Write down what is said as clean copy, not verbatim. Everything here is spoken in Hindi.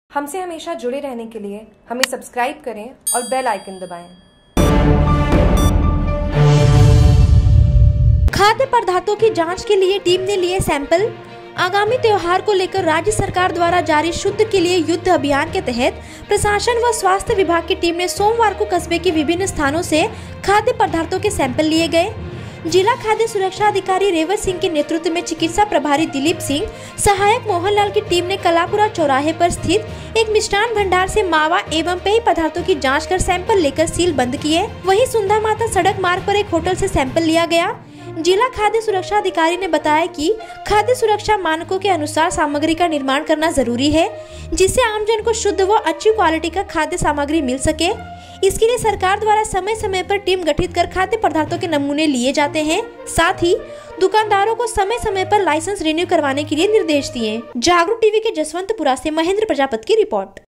हमसे हमेशा जुड़े रहने के लिए हमें सब्सक्राइब करें और बेल आइकन दबाएं। खाद्य पदार्थों की जांच के लिए टीम ने लिए सैंपल। आगामी त्योहार को लेकर राज्य सरकार द्वारा जारी शुद्ध के लिए युद्ध अभियान के तहत प्रशासन व स्वास्थ्य विभाग की टीम ने सोमवार को कस्बे के विभिन्न स्थानों से खाद्य पदार्थों के सैंपल लिए गए। जिला खाद्य सुरक्षा अधिकारी रेवत सिंह के नेतृत्व में चिकित्सा प्रभारी दिलीप सिंह, सहायक मोहनलाल की टीम ने कलापुरा चौराहे पर स्थित एक मिष्ठान भंडार से मावा एवं पेय पदार्थों की जांच कर सैंपल लेकर सील बंद किए। वहीं सुंधा माता सड़क मार्ग पर एक होटल से सैंपल लिया गया। जिला खाद्य सुरक्षा अधिकारी ने बताया कि खाद्य सुरक्षा मानकों के अनुसार सामग्री का निर्माण करना जरूरी है, जिससे आमजन को शुद्ध व अच्छी क्वालिटी का खाद्य सामग्री मिल सके। इसके लिए सरकार द्वारा समय समय पर टीम गठित कर खाद्य पदार्थों के नमूने लिए जाते हैं। साथ ही दुकानदारों को समय समय पर लाइसेंस रिन्यू करवाने के लिए निर्देश दिए। जागरूक टीवी के जसवंतपुरा से महेंद्र प्रजापति की रिपोर्ट।